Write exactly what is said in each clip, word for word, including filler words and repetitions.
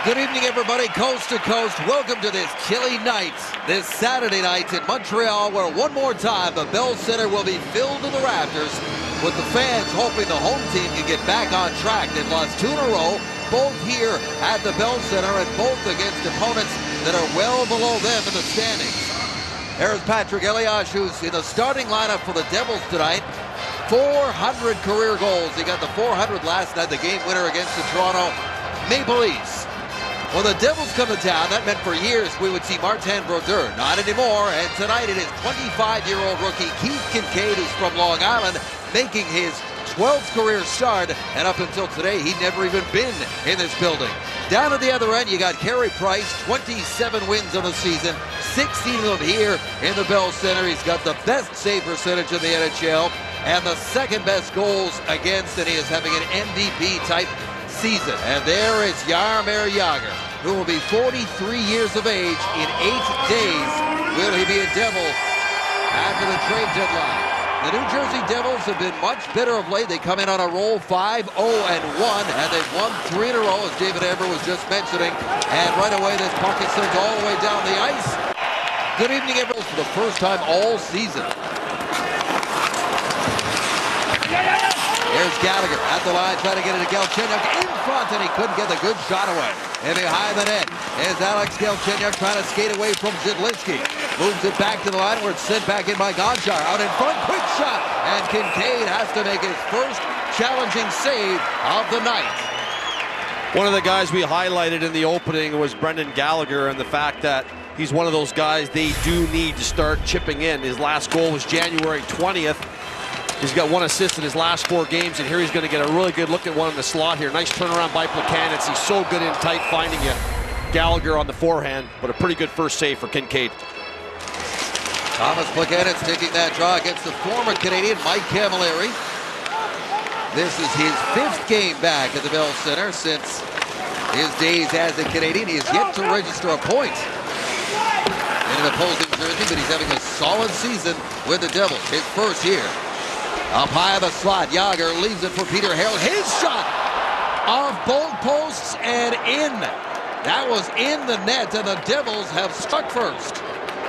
Good evening, everybody, coast to coast. Welcome to this chilly night, this Saturday night in Montreal, where one more time the Bell Center will be filled to the rafters, with the fans hoping the home team can get back on track. They've lost two in a row, both here at the Bell Center, and both against opponents that are well below them in the standings. There's Patrick Elias, who's in the starting lineup for the Devils tonight. four hundred career goals. He got the four hundred last night, the game winner against the Toronto Maple Leafs. Well, the Devils come to town. That meant for years we would see Martin Brodeur. Not anymore. And tonight it is twenty-five-year-old rookie Keith Kincaid, who's from Long Island, making his twelfth career start. And up until today, he'd never even been in this building. Down at the other end, you got Carey Price, twenty-seven wins on the season, sixteen of them here in the Bell Center. He's got the best save percentage in the N H L and the second best goals against, and he is having an M V P type season. And there is Jaromir Jagr, who will be forty-three years of age in eight days. Will he be a Devil after the trade deadline? The New Jersey Devils have been much better of late. They come in on a roll, five oh and one, and they've won three in a row, as David Amber was just mentioning. And right away, this puck is sent all the way down the ice. Good evening, everyone, for the first time all season. Here's Gallagher at the line, trying to get it to Galchenyuk in front, and he couldn't get the good shot away. And behind the net is Alex Galchenyuk trying to skate away from Zidlinsky. Moves it back to the line where it's sent back in by Gonchar. Out in front, quick shot, and Kincaid has to make his first challenging save of the night. One of the guys we highlighted in the opening was Brendan Gallagher, and the fact that he's one of those guys they do need to start chipping in. His last goal was January twentieth. He's got one assist in his last four games, and here he's going to get a really good look at one in the slot here. Nice turnaround by Plekanec. He's so good in tight finding you. Gallagher on the forehand, but a pretty good first save for Kincaid. Thomas Plekanec taking that draw against the former Canadian Mike Camilleri. This is his fifth game back at the Bell Center since his days as a Canadian. He has yet to register a point in an opposing jersey, but he's having a solid season with the Devils, his first year. Up high of the slot, Jagr leaves it for Peter Harold. His shot off both posts and in. That was in the net, and the Devils have struck first.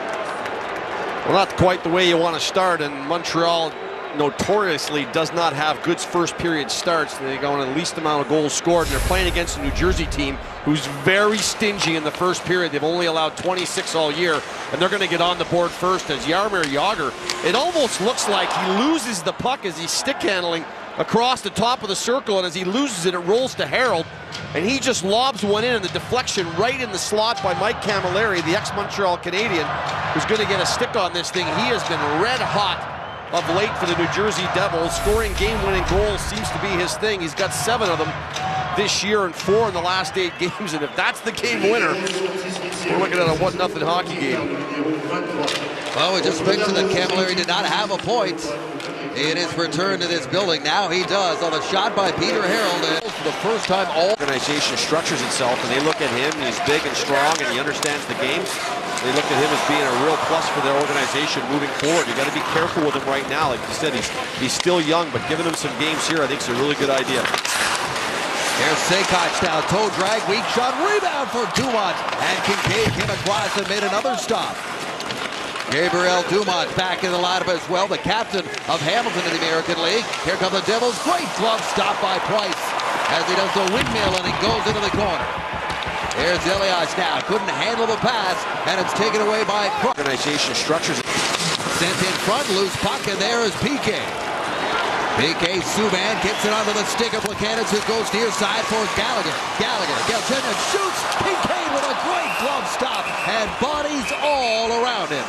Well, not quite the way you want to start, and Montreal notoriously does not have good first period starts. They go on the least amount of goals scored, and they're playing against a New Jersey team who's very stingy in the first period. They've only allowed twenty-six all year, and they're going to get on the board first as Jaromir Jagr. It almost looks like he loses the puck as he's stick handling across the top of the circle, and as he loses it, it rolls to Harold, and he just lobs one in, and the deflection right in the slot by Mike Camilleri, the ex-Montreal Canadian, who's going to get a stick on this thing. He has been red hot of late for the New Jersey Devils. Scoring game-winning goals seems to be his thing. He's got seven of them this year and four in the last eight games, and if that's the game winner, we're looking at a one nothing hockey game. Well, we just mentioned that Camilleri did not have a point in his return to this building. Now he does on a shot by Peter Harold. And for the first time, all organization structures itself, and they look at him, and he's big and strong, and he understands the game. They look at him as being a real plus for their organization moving forward. You got to be careful with him right now. Like you said, he's he's still young, but giving him some games here, I think, is a really good idea. Here's Sekoch now, toe drag, weak shot, rebound for Dumont, and Kincaid came across and made another stop. Gabriel Dumont back in the lineup as well, the captain of Hamilton in the American League. Here come the Devils, great glove stop by Price as he does the windmill and he goes into the corner. Here's Elias now, couldn't handle the pass, and it's taken away by Price. Organization structures. Sent in front, loose puck, and there is P K. P K Subban gets it onto the stick of Plekanec, who goes near side for Gallagher. Gallagher, Galchenyuk shoots, Kincaid with a great glove stop, and bodies all around him.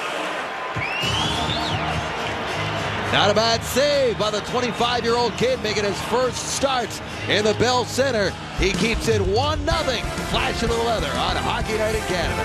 Not a bad save by the twenty-five-year-old kid making his first start in the Bell Center. He keeps it one nothing. Flash of the leather on Hockey Night in Canada.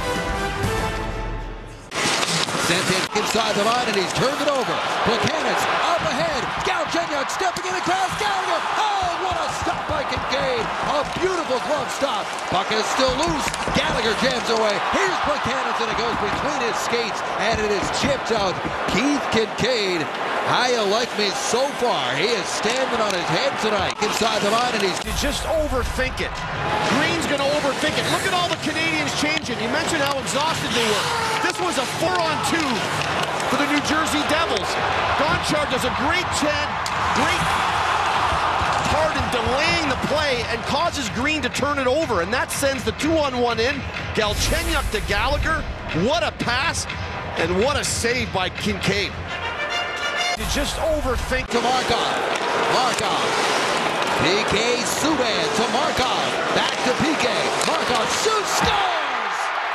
Sent in inside the line, and he's turned it over. Plekanec up ahead. Galchenyuk stepping in across. Gallagher. Oh, what a stop by Kincaid. A beautiful glove stop. Puck is still loose. Gallagher jams away. Here's Plekanec, and it goes between his skates, and it is chipped out. Keith Kincaid How you like me so far? He is standing on his head tonight inside the line, and he's You just overthink it. Green's going to overthink it. Look at all the Canadians changing. You mentioned how exhausted they were. This was a four on two for the New Jersey Devils. Gonchar does a great chat, great part in delaying the play and causes Green to turn it over, and that sends the two on one in. Galchenyuk to Gallagher. What a pass, and what a save by Kincaid. You just overthink to Markov. Markov. P K Subban to Markov. Back to P K. Markov shoots, scores!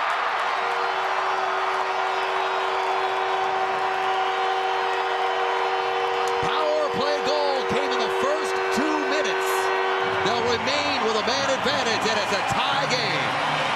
Power play goal came in the first two minutes. They'll remain with a man advantage, and it's a tie game.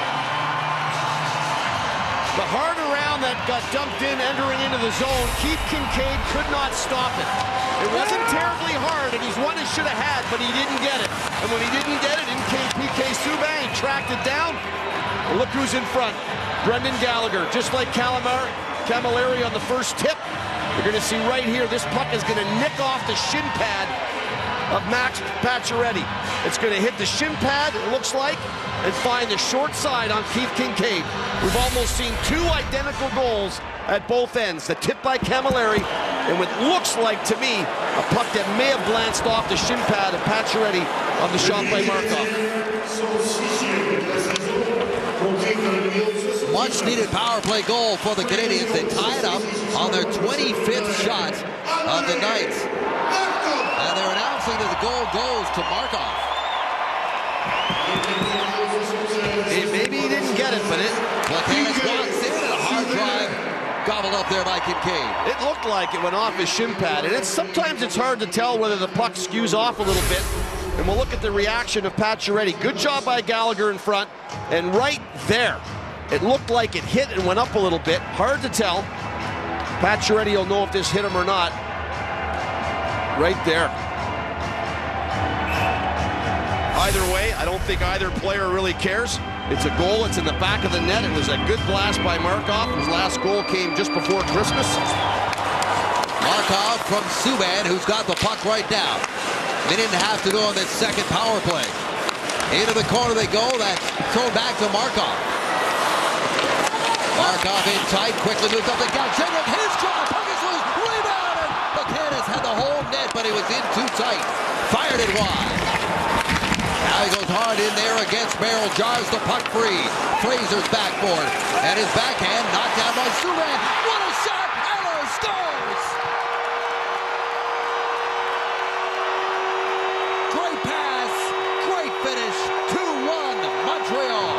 The hard around that got dumped in, entering into the zone. Keith Kincaid could not stop it. It wasn't terribly hard, and he's one he should have had, but he didn't get it. And when he didn't get it, in came P K Subban. He tracked it down. And look who's in front. Brendan Gallagher, just like Calamar, Camilleri on the first tip. You're going to see right here, this puck is going to nick off the shin pad of Max Pacioretty. It's going to hit the shin pad, it looks like, and find the short side on Keith Kincaid. We've almost seen two identical goals at both ends. The tip by Camilleri, and what looks like to me a puck that may have glanced off the shin pad of Pacioretty on the shot by Markov. Much needed power play goal for the Canadiens. They tie it up on their twenty-fifth shot of the night. And they're announcing that the goal goes to Markov. Maybe he didn't get it, but it... Placanis walks in and a hard drive gobbled up there by Kincaid. It looked like it went off his shin pad, and it's sometimes it's hard to tell whether the puck skews off a little bit. And we'll look at the reaction of Pacioretty. Good job by Gallagher in front, and right there, it looked like it hit and went up a little bit. Hard to tell. Pacioretty will know if this hit him or not. Right there. Either way, I don't think either player really cares. It's a goal, it's in the back of the net. It was a good blast by Markov, whose last goal came just before Christmas. Markov from Subban, who's got the puck right now. They didn't have to go on that second power play. Into the corner they go, that's thrown back to Markov. Markov in tight, quickly moves up to Galchenyuk, his shot, puck is loose, rebound, and Placanis had the whole net, but he was in too tight. Fired it wide. Now he goes hard in there against Merrill, jars the puck free. Fraser's backboard, and his backhand knocked down by Subban. What a shot! Eller scores! Great pass, great finish, two one Montreal.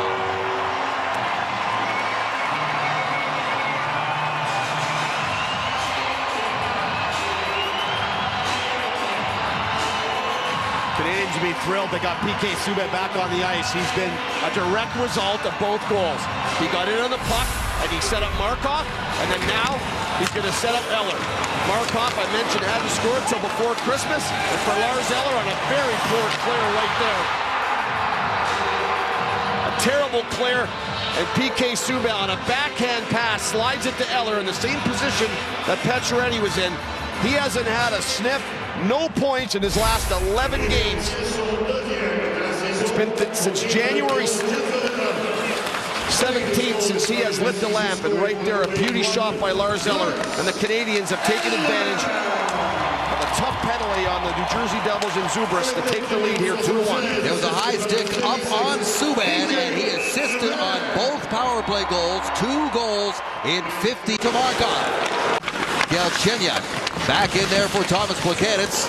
Canadians will be thrilled they got P K Subban back on the ice. He's been a direct result of both goals. He got in on the puck, and he set up Markov, and then now he's going to set up Eller. Markov, I mentioned, hadn't scored until before Christmas, and for Lars Eller on a very poor clear right there. A terrible clear, and P K Subban on a backhand pass slides it to Eller in the same position that Pacioretty was in. He hasn't had a sniff. No points in his last eleven games. It's been th since January seventeenth since he has lit the lamp, and right there a beauty shot by Lars Eller, and the Canadians have taken advantage of a tough penalty on the New Jersey Devils in Zubris to take the lead here two to one. There was a high stick up on Subban, and he assisted on both power play goals, two goals in fifty to Markov. Galchenyuk back in there for Thomas Placanis.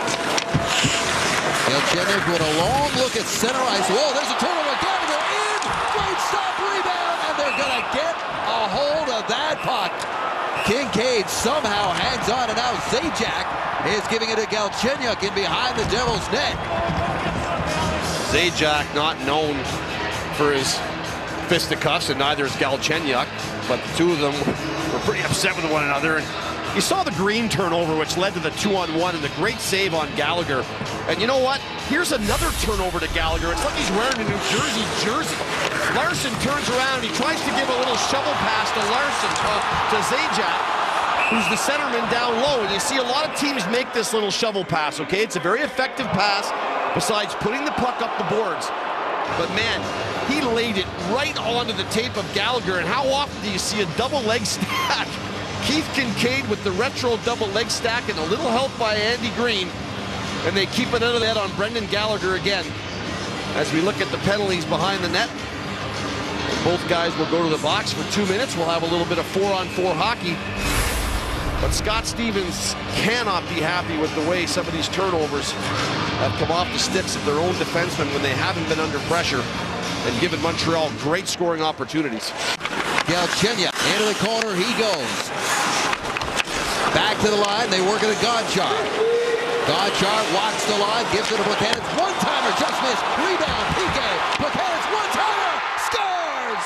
Galchenyuk with a long look at center ice. Whoa, there's a turnover again. They're in. Great stop, rebound, and they're going to get a hold of that puck. Kincaid somehow hangs on, and now Zajac is giving it to Galchenyuk in behind the Devils' net. Zajac not known for his fisticuffs, and neither is Galchenyuk, but the two of them were pretty upset with one another. And you saw the Green turnover, which led to the two on one, and the great save on Gallagher. And you know what? Here's another turnover to Gallagher. It's like he's wearing a New Jersey jersey. Larson turns around, he tries to give a little shovel pass to Larson, uh, to Zajac. who's the centerman down low. And you see a lot of teams make this little shovel pass, okay? It's a very effective pass besides putting the puck up the boards. But man, he laid it right onto the tape of Gallagher. And how often do you see a double leg stack? Keith Kincaid with the retro double leg stack and a little help by Andy Green. And they keep it out of that on Brendan Gallagher again. As we look at the penalties behind the net, both guys will go to the box for two minutes. We'll have a little bit of four-on-four hockey. But Scott Stevens cannot be happy with the way some of these turnovers have come off the sticks of their own defensemen when they haven't been under pressure and given Montreal great scoring opportunities. Galchenyuk into the corner, he goes. Back to the line, they work it at Gonchar. Gonchar walks the line, gives it to Buchanan. One-timer, just missed. Rebound, P K. Buchanan's one-timer, scores!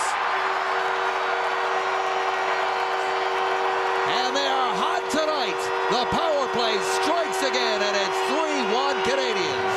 And they are hot tonight. The power play strikes again, and it's three one Canadiens.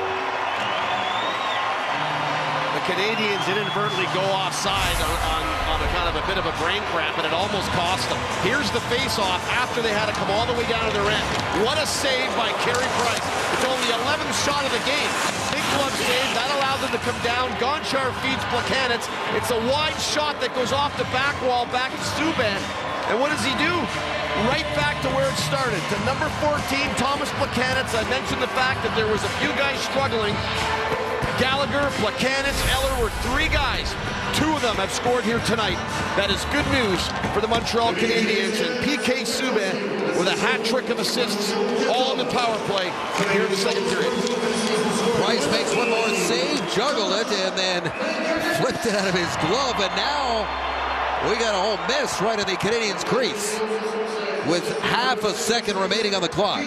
The Canadiens inadvertently go offside on, on, on a kind of a bit of a brain cramp, and it almost cost them. Here's the face-off after they had to come all the way down to their end. What a save by Carey Price. It's only the eleventh shot of the game. Big glove save, that allowed them to come down. Gonchar feeds Buchanan. It's a wide shot that goes off the back wall back to Subban. And what does he do? Right back to where it started, to number fourteen, Thomas Buchanan. I mentioned the fact that there was a few guys struggling. Gallagher, Buchanan, Eller were three guys. Two of them have scored here tonight. That is good news for the Montreal Canadiens. And P K Subban with a hat trick of assists, all in the power play here in the second period. Price makes one more save, juggled it, and then flipped it out of his glove. And now we got a whole mess right in the Canadiens' crease with half a second remaining on the clock.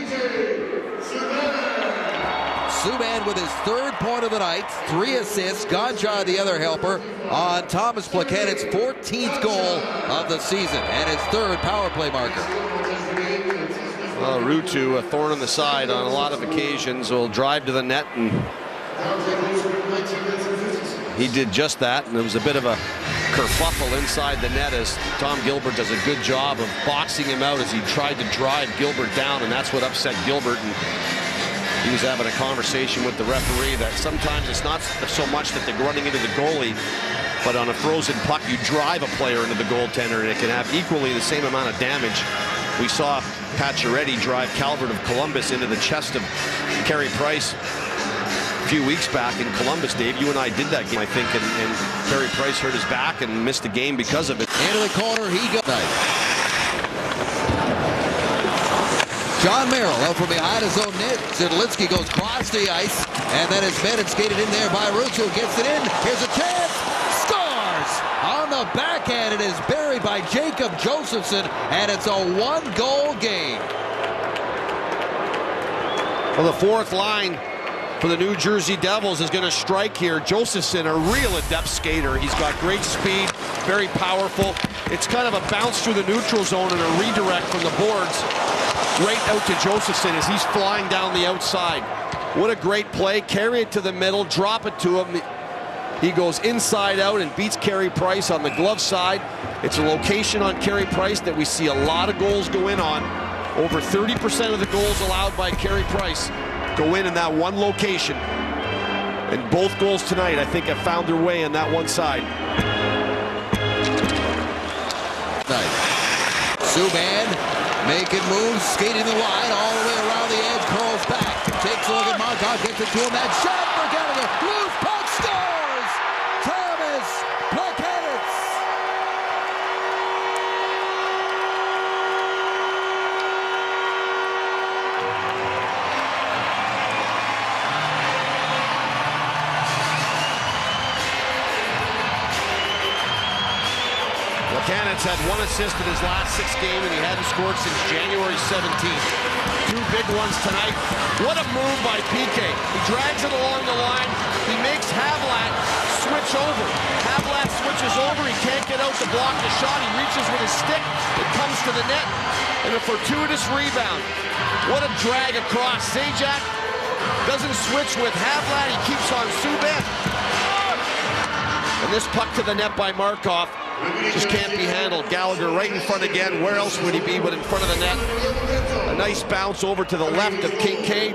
Subban with his third point of the night, three assists. Gonchar, the other helper, on Thomas Buchanan's fourteenth goal of the season and his third power play marker. Well, Ruutu, a thorn in the side on a lot of occasions, will drive to the net, and he did just that. And there was a bit of a kerfuffle inside the net as Tom Gilbert does a good job of boxing him out as he tried to drive Gilbert down, and that's what upset Gilbert. And he was having a conversation with the referee that sometimes it's not so much that they're running into the goalie, but on a frozen puck, you drive a player into the goaltender, and it can have equally the same amount of damage. We saw Pacioretty drive Calvert of Columbus into the chest of Carey Price a few weeks back in Columbus. Dave, you and I did that game, I think, and, and Carey Price hurt his back and missed the game because of it. Into the corner, he goes. John Merrill out from behind his own net. Zidlinski goes across the ice, and then it's met and skated in there by Ruutu. Gets it in. Here's a chance. Scores! On the backhand, it is buried by Jacob Josephson, and it's a one-goal game. Well, the fourth line for the New Jersey Devils is going to strike here. Josephson, a real adept skater. He's got great speed, very powerful. It's kind of a bounce through the neutral zone and a redirect from the boards right out to Josephson as he's flying down the outside. What a great play. Carry it to the middle, drop it to him. He goes inside out and beats Carey Price on the glove side. It's a location on Carey Price that we see a lot of goals go in on. Over thirty percent of the goals allowed by Carey Price go in in that one location. And both goals tonight, I think, have found their way on that one side. Subban making moves, skating the line all the way around the edge, curls back, takes a look at Markov, gets it to him, that shot for Gallagher, loose puck, scores! Thomas Buchanan! Buchanan's had one assist in his last six games, and he hadn't scored since January seventeenth. Two big ones tonight. What a move by P K. He drags it along the line. He makes Havlat switch over. Havlat switches over. He can't get out to block the shot. He reaches with his stick. It comes to the net. And a fortuitous rebound. What a drag across. Zajac doesn't switch with Havlat. He keeps on Subban. And this puck to the net by Markov. just can't be handled. Gallagher right in front again. Where else would he be but in front of the net? A nice bounce over to the left of Kincaid.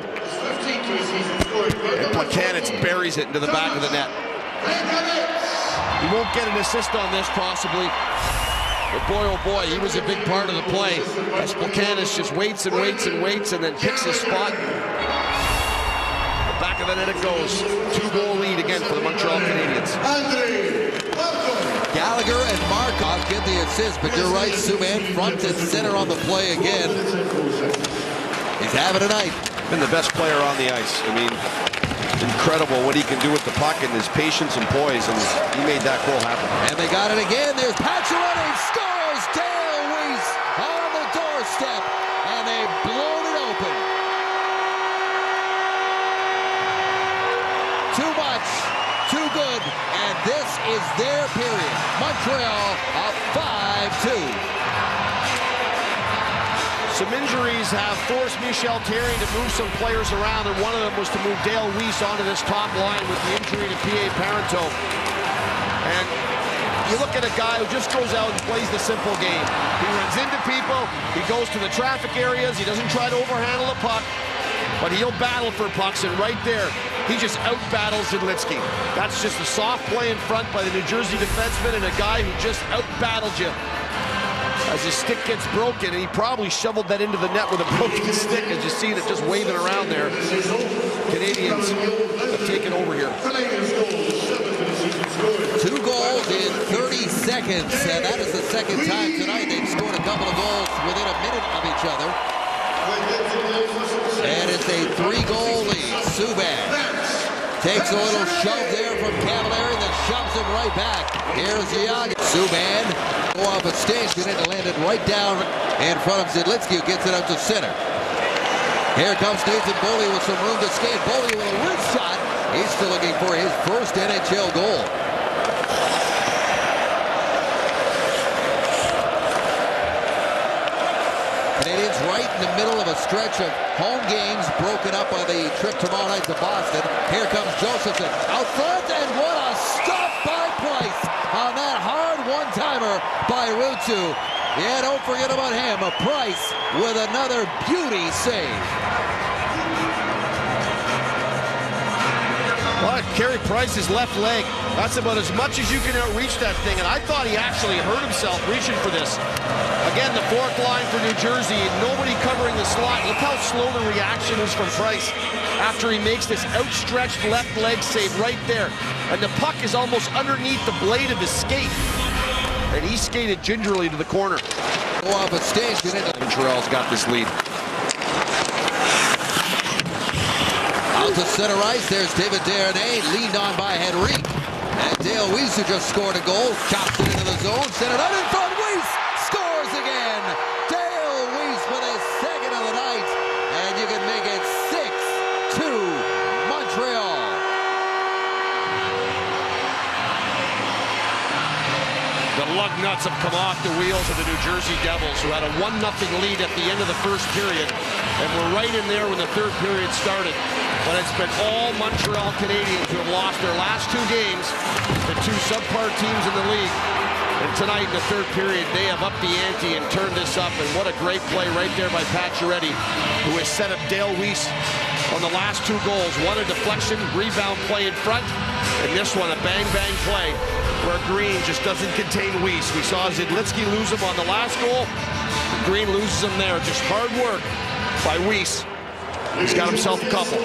And Plekanec buries it into the back of the net. He won't get an assist on this, possibly. But boy, oh boy, he was a big part of the play. As Plekanec just waits and waits and waits and then picks his spot. The back of the net it goes. Two-goal lead again for the Montreal Canadiens. Gallagher and Markov get the assist, but you're right, Subban front and center on the play again. He's having a night. Been the best player on the ice. I mean, incredible what he can do with the puck and his patience and poise, and he made that goal happen. And they got it again. There's Pacioretty scores. Dale Weiss on the doorstep, and they've blown it open. Too much, too good, and this is their period. Montreal up five two. Some injuries have forced Michel Therrien to move some players around, and one of them was to move Dale Weiss onto this top line with the injury to P A Parenteau. And you look at a guy who just goes out and plays the simple game. He runs into people, he goes to the traffic areas, he doesn't try to overhandle a puck, but he'll battle for pucks, and right there, he just out-battles Zidlitsky. That's just a soft play in front by the New Jersey defenseman and a guy who just out-battled you. As his stick gets broken, and he probably shoveled that into the net with a broken stick, as you see it just waving around there. Canadiens have taken over here. Two goals in thirty seconds, and that is the second time tonight they've scored a couple of goals within a minute of each other. And it's a three-goal lead. Subban takes a little shove there from Cavalieri, then shoves him right back. Here's Yager. Subban go off a stage, and it landed right down in front of Zidlitsky, who gets it up to center. Here comes Nathan Boley with some room to skate. Boley with a wrist shot. He's still looking for his first N H L goal. Canadiens right in the middle of a stretch of home games broken up by the trip tomorrow night to Boston. Here comes Josephson out front, and what a stop by Price on that hard one-timer by Ruutu. Yeah, don't forget about him. A Price with another beauty save. Well, Carey Price's left leg, that's about as much as you can outreach that thing, and I thought he actually hurt himself reaching for this. Again, the fourth line for New Jersey, nobody covering the slot. Look how slow the reaction is from Price after he makes this outstretched left leg save right there. And the puck is almost underneath the blade of his skate. And he skated gingerly to the corner. Go off a stage. Montreal's got this lead. Out to center ice, there's David Desharnais, leaned on by Henrique. And Dale Weiss, who just scored a goal, chops it into the zone, sent it out in front. Weiss scores again. Dale Weiss with his second of the night. And you can make it six two Montreal. The lug nuts have come off the wheels of the New Jersey Devils, who had a one nothing lead at the end of the first period. And were right in there when the third period started. But it's been all Montreal Canadiens who have lost their last two games to two subpar teams in the league. And tonight in the third period, they have upped the ante and turned this up. And what a great play right there by Pacioretty, who has set up Dale Weiss on the last two goals. One a deflection, rebound play in front, and this one a bang-bang play where Green just doesn't contain Weiss. We saw Zidlitsky lose him on the last goal. Green loses him there. Just hard work by Weiss. He's got himself a couple.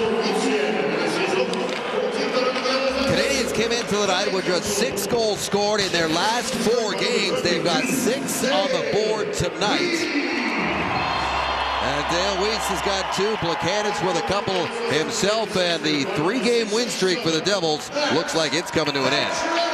Canadiens came into the night with just six goals scored in their last four games. They've got six on the board tonight. And Dale Weiss has got two. Plekanec with a couple himself, and the three-game win streak for the Devils looks like it's coming to an end.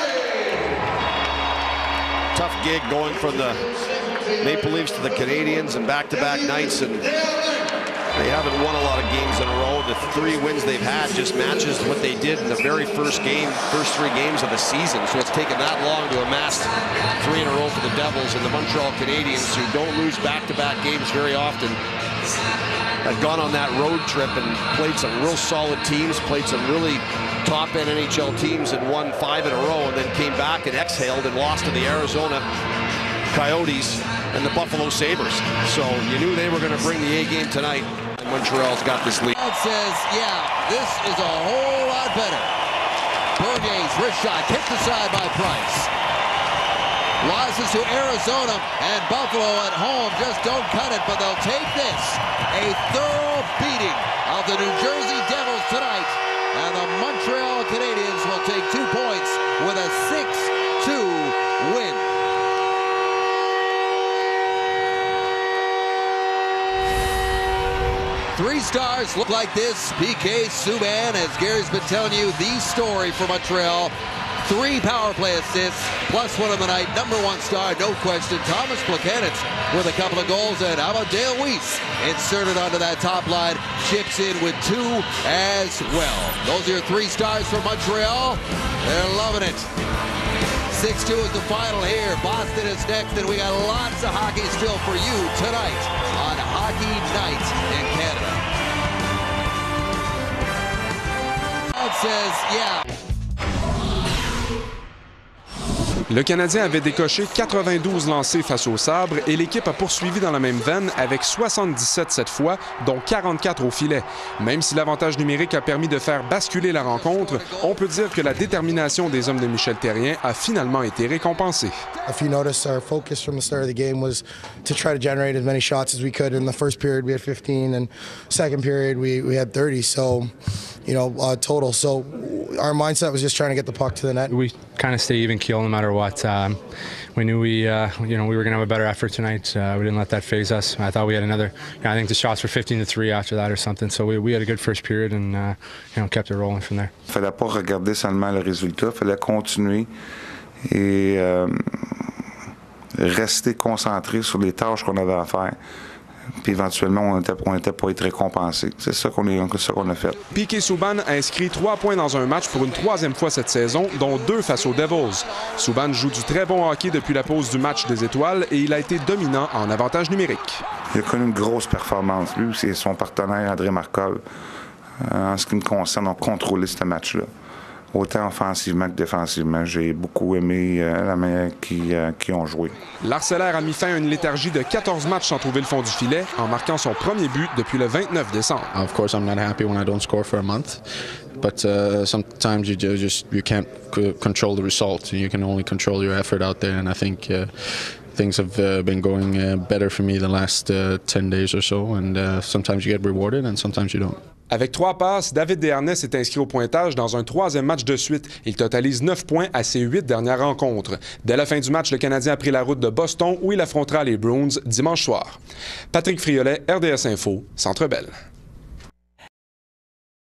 Tough gig going from the Maple Leafs to the Canadiens, and back-to-back nights, and they haven't won a lot of games in a row. The three wins they've had just matches what they did in the very first game, first three games of the season. So it's taken that long to amass three in a row for the Devils, and the Montreal Canadiens, who don't lose back-to-back games very often, had gone on that road trip and played some real solid teams, played some really top-end N H L teams and won five in a row, and then came back and exhaled and lost to the Arizona Coyotes and the Buffalo Sabres. So you knew they were going to bring the A-game tonight, and Montreal's got this lead. It says, yeah, this is a whole lot better. Bergier's wrist shot kicked aside by Price. Losses to Arizona and Buffalo at home just don't cut it, but they'll take this. A thorough beating of the New Jersey Devils tonight, and the Montreal Canadiens will take two points with a six two win. Three stars look like this. P K Subban, as Gary's been telling you, the story for Montreal. Three power play assists, plus one of the night. Number one star, no question. Thomas Plekanec with a couple of goals, and how about Dale Weiss inserted onto that top line, chips in with two as well. Those are your three stars for Montreal. They're loving it. six two is the final here. Boston is next, and we got lots of hockey still for you tonight on Hockey Night in Canada. It says, yeah. Le Canadien avait décoché quatre-vingt-douze lancés face au Sabre et l'équipe a poursuivi dans la même veine avec soixante-dix-sept cette fois, dont quarante-quatre au filet. Même si l'avantage numérique a permis de faire basculer la rencontre, on peut dire que la détermination des hommes de Michel Therrien a finalement été récompensée. If you notice, our focus from the start of the game was to try to generate as many shots as we could. In the first period, we had fifteen, and second period, we, we had thirty. So, you know, uh, total. So, our mindset was just trying to get the puck to the net. We kind of stay even keel no matter what. Um, we knew we, uh, you know, we were going to have a better effort tonight. Uh, we didn't let that phase us. I thought we had another. You know, I think the shots were fifteen to three after that or something. So we, we had a good first period and uh, you know, kept it rolling from there. Il fallait pas regarder seulement le résultat. Il fallait continuer et euh, rester concentré sur les tâches qu'on avait à faire. Puis éventuellement, on n'était on était pas être récompensé. C'est ça qu'on qu'on a fait. P K Subban a inscrit trois points dans un match pour une troisième fois cette saison, dont deux face aux Devils. Subban joue du très bon hockey depuis la pause du match des étoiles et il a été dominant en avantage numérique. Il a connu une grosse performance. Lui, c'est son partenaire André Markov. En ce qui me concerne, on contrôlé ce match-là. Autant offensivement que défensivement. J'ai beaucoup aimé euh, la manière qu'ils euh, qui ont joué. L'Arcellaire a mis fin à une léthargie de quatorze matchs sans trouver le fond du filet, en marquant son premier but depuis le vingt-neuf décembre. Of course, I'm not happy when I don't score for a month, but uh, sometimes you just you can't control the result. You can only control your effort out there, and I think uh, things have uh, been going uh, better for me the last uh, ten days or so. And uh, sometimes you get rewarded, and sometimes you don't. Avec trois passes, David Desharnais s'est inscrit au pointage dans un troisième match de suite. Il totalise neuf points à ses huit dernières rencontres. Dès la fin du match, le Canadien a pris la route de Boston où il affrontera les Bruins dimanche soir. Patrick Friolet, R D S Info, Centre Bell.